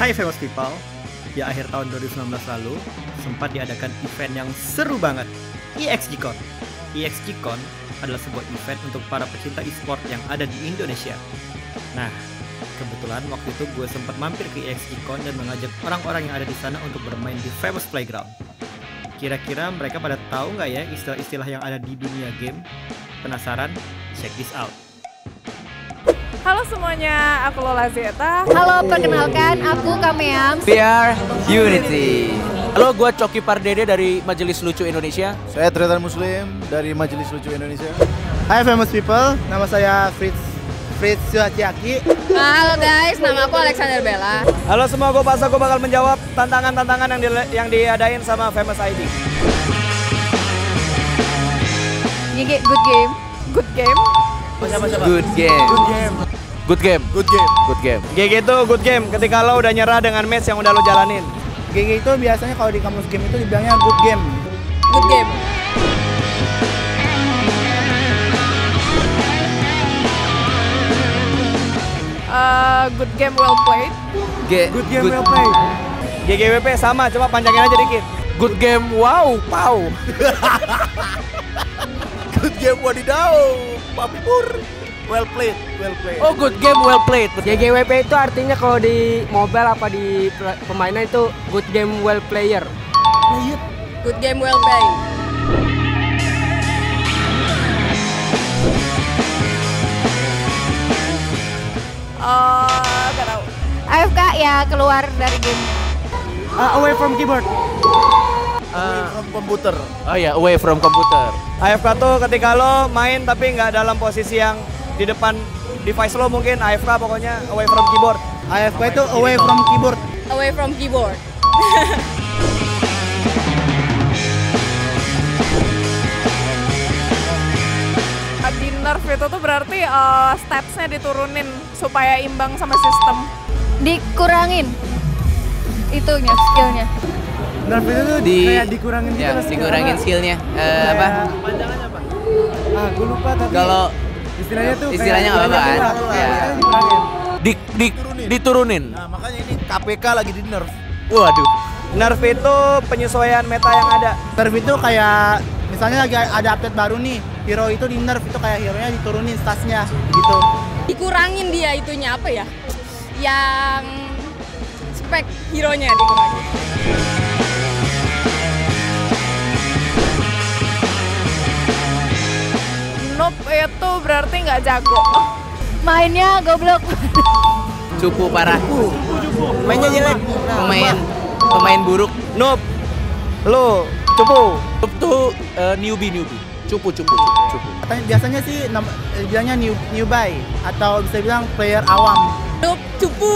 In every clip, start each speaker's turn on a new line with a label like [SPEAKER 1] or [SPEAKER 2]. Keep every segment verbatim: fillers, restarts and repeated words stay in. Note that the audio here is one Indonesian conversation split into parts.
[SPEAKER 1] Hai famous people, di akhir tahun dua ribu sembilan belas lalu sempat diadakan event yang seru banget, EXGCon. EXGCon adalah sebuah event untuk para pecinta e-sport yang ada di Indonesia. Nah, kebetulan waktu itu gue sempat mampir ke EXGCon dan mengajak orang-orang yang ada di sana untuk bermain di Famous Playground. Kira-kira mereka pada tahu nggak ya istilah-istilah yang ada di dunia game? Penasaran? Check this out.
[SPEAKER 2] Halo semuanya, aku Lola Zeta.
[SPEAKER 3] Halo, perkenalkan aku Kameam.
[SPEAKER 4] We are Unity. Halo, gue Coki Pardede dari Majelis Lucu Indonesia.
[SPEAKER 5] Saya Tretan Muslim dari Majelis Lucu Indonesia.
[SPEAKER 6] Hai famous people, nama saya Fritz Fritz Suhaciaki.
[SPEAKER 3] Halo guys, nama aku Alexander Bella.
[SPEAKER 4] Halo semua, gue Pasa, gue bakal menjawab tantangan-tantangan yang, di, yang diadain sama Famous I D.
[SPEAKER 3] G G, good game.
[SPEAKER 2] Good game.
[SPEAKER 4] Good game. Good game. Good game.
[SPEAKER 5] Good game.
[SPEAKER 4] Good game.
[SPEAKER 1] G G itu good game ketika lo udah nyerah dengan match yang udah lo jalanin.
[SPEAKER 6] G G itu biasanya kalau di kamus game itu dibilangnya good game.
[SPEAKER 3] Good game.
[SPEAKER 2] Uh, good game well played.
[SPEAKER 4] G
[SPEAKER 6] Good game well played.
[SPEAKER 1] G G W P sama, coba panjangin aja dikit.
[SPEAKER 4] Good game. Wow, pow.
[SPEAKER 5] Good game wadidaw. Papi pur. Well played, well played.
[SPEAKER 4] Oh, good game well played.
[SPEAKER 7] G G W P itu artinya kalau di mobile apa di permainan itu good game well player.
[SPEAKER 3] Good game well played.
[SPEAKER 2] Uh, gak tau.
[SPEAKER 3] A F K ya keluar dari game.
[SPEAKER 6] Uh, away from keyboard.
[SPEAKER 5] Away from komputer.
[SPEAKER 4] Oh ya, away from computer.
[SPEAKER 1] A F K tuh ketika lo main tapi nggak dalam posisi yang di depan device lo, mungkin A F K pokoknya away from keyboard.
[SPEAKER 6] A F K itu away from keyboard.
[SPEAKER 3] Away from keyboard.
[SPEAKER 2] Di nerf itu tuh berarti uh, stats-nya diturunin supaya imbang sama sistem.
[SPEAKER 3] Dikurangin itunya, skillnya.
[SPEAKER 6] Nerf itu tuh
[SPEAKER 4] Di,
[SPEAKER 6] kayak dikurangin gitu
[SPEAKER 4] ya,
[SPEAKER 6] lah
[SPEAKER 4] dikurangin skillnya. Uh, apa?
[SPEAKER 6] Panjangannya apa? Ah, gue lupa tapi
[SPEAKER 4] Kalau
[SPEAKER 6] istilahnya tuh
[SPEAKER 4] istilahnya
[SPEAKER 6] kayak
[SPEAKER 4] nggak apa-apa,
[SPEAKER 6] dikurangin
[SPEAKER 4] kan?
[SPEAKER 6] lah.
[SPEAKER 4] Ya.
[SPEAKER 6] Dikurangin.
[SPEAKER 4] di, di, diturunin.
[SPEAKER 5] Nah, makanya ini K P K lagi di nerf.
[SPEAKER 4] Waduh.
[SPEAKER 1] Nerf itu penyesuaian meta yang ada.
[SPEAKER 6] Nerf itu kayak misalnya lagi ada update baru nih, hero itu di nerf itu kayak hero-nya diturunin statsnya gitu.
[SPEAKER 3] Dikurangin dia itunya apa ya? Yang spek hero-nya dikurangin.
[SPEAKER 2] Noob itu berarti nggak jago.
[SPEAKER 3] Mainnya goblok.
[SPEAKER 4] Cupu parah.
[SPEAKER 1] Mainnya jelek.
[SPEAKER 4] Pemain pemain buruk.
[SPEAKER 1] Noob. Lo cupu.
[SPEAKER 4] Cupu tuh uh, newbie newbie. Cupu cupu cupu.
[SPEAKER 6] Katanya biasanya sih nam- eh, bilangnya new newbie atau bisa bilang player awam.
[SPEAKER 3] Noob cupu.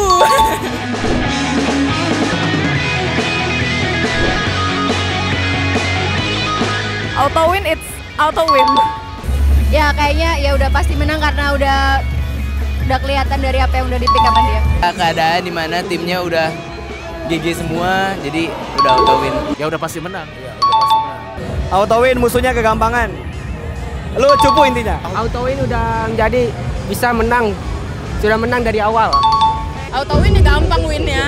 [SPEAKER 2] Auto win, it's auto win.
[SPEAKER 3] Ya kayaknya ya udah pasti menang karena udah udah kelihatan dari apa yang udah di pick up dia.
[SPEAKER 4] Keadaan di mana timnya udah G G semua, jadi udah auto win. Ya udah pasti menang.
[SPEAKER 1] Auto win musuhnya kegampangan. Lu cupu intinya.
[SPEAKER 7] Auto win udah menjadi bisa menang, sudah menang dari awal.
[SPEAKER 3] Auto win ya gampang winnya.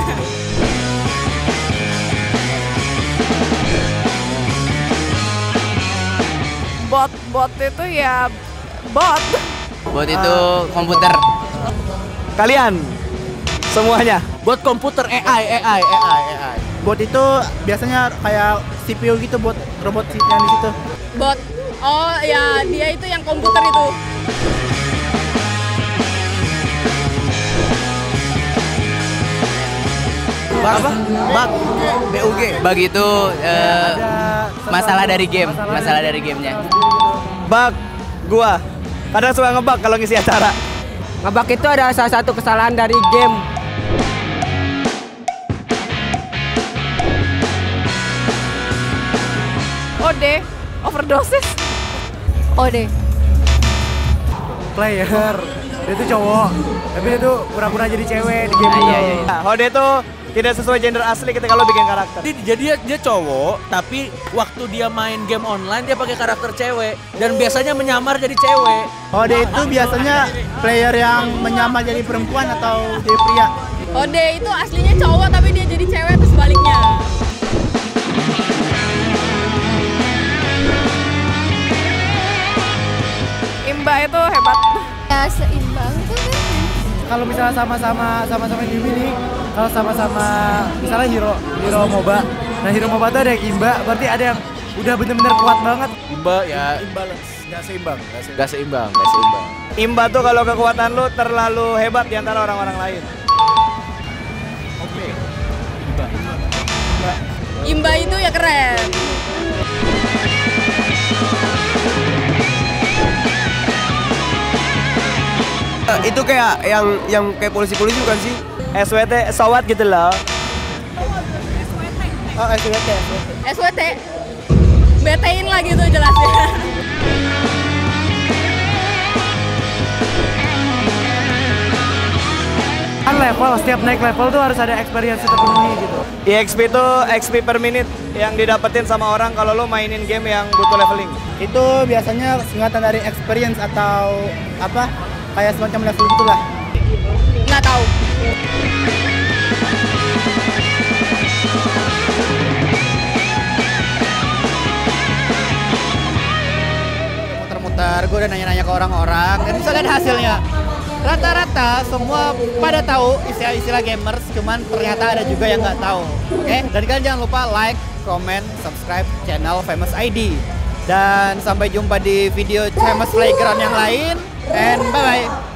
[SPEAKER 2] Bot, bot itu ya bot.
[SPEAKER 4] Buat itu komputer.
[SPEAKER 1] Kalian semuanya.
[SPEAKER 4] Buat komputer A I A I A I A I.
[SPEAKER 6] Bot itu biasanya kayak C P U gitu buat robot yang di situ.
[SPEAKER 3] Bot. Oh ya dia itu yang komputer itu.
[SPEAKER 4] Bug apa? Bug. B U G. Bug itu eh, masalah dari game, masalah dari gamenya.
[SPEAKER 1] Bug gua kadang suka ngebug kalau ngisi acara.
[SPEAKER 7] Ngebug itu adalah salah satu kesalahan dari game.
[SPEAKER 2] O D, overdosis.
[SPEAKER 3] O D.
[SPEAKER 6] Player, dia itu cowok, tapi dia tuh pura-pura jadi cewek di game
[SPEAKER 4] Ah,
[SPEAKER 6] itu.
[SPEAKER 4] iya, iya.
[SPEAKER 1] Nah, Hode itu tidak sesuai gender asli ketika lo bikin karakter.
[SPEAKER 8] Jadi, jadi dia, dia cowok, tapi waktu dia main game online dia pakai karakter cewek dan biasanya menyamar jadi cewek.
[SPEAKER 6] Hode itu biasanya player yang menyamar jadi perempuan atau jadi pria.
[SPEAKER 2] Ode itu aslinya cowok tapi dia jadi cewek terus baliknya. Imba itu hebat.
[SPEAKER 3] Ya seimbang tuh kan.
[SPEAKER 6] Kalau misalnya sama-sama sama-sama game ini, kalau sama-sama misalnya hero hero MOBA. Nah, hero MOBA tuh ada yang imba, berarti ada yang udah bener-bener kuat banget.
[SPEAKER 8] Imba ya
[SPEAKER 5] Imbalance, nggak seimbang, nggak seimbang.
[SPEAKER 8] gak seimbang, gak seimbang.
[SPEAKER 1] Imba tuh kalau kekuatan lu terlalu hebat di antara orang-orang lain.
[SPEAKER 5] Oke.
[SPEAKER 2] Imba itu ya keren.
[SPEAKER 9] Itu kayak yang yang kayak polisi-polisi bukan sih?
[SPEAKER 1] S W T, sawat gitu loh.
[SPEAKER 6] Oh, S W T.
[SPEAKER 2] S W T. Betein lah gitu jelasnya.
[SPEAKER 6] Kan level, setiap naik level tuh harus ada experience terpenuhi gitu.
[SPEAKER 1] E X P itu X P per menit yang didapetin sama orang kalau lo mainin game yang butuh leveling.
[SPEAKER 6] Itu biasanya singkatan dari experience atau apa? Kayak semacam level itulah.
[SPEAKER 2] Nggak tahu.
[SPEAKER 6] Muter-muter, gue udah nanya-nanya ke orang-orang dan bisa lihat hasilnya. Rata-rata semua pada tahu istilah-istilah gamers, cuman ternyata ada juga yang nggak tahu. Oke? Okay? Dan kalian jangan lupa like, comment, subscribe channel Famous I D. Dan sampai jumpa di video Famous Playground yang lain. And bye-bye.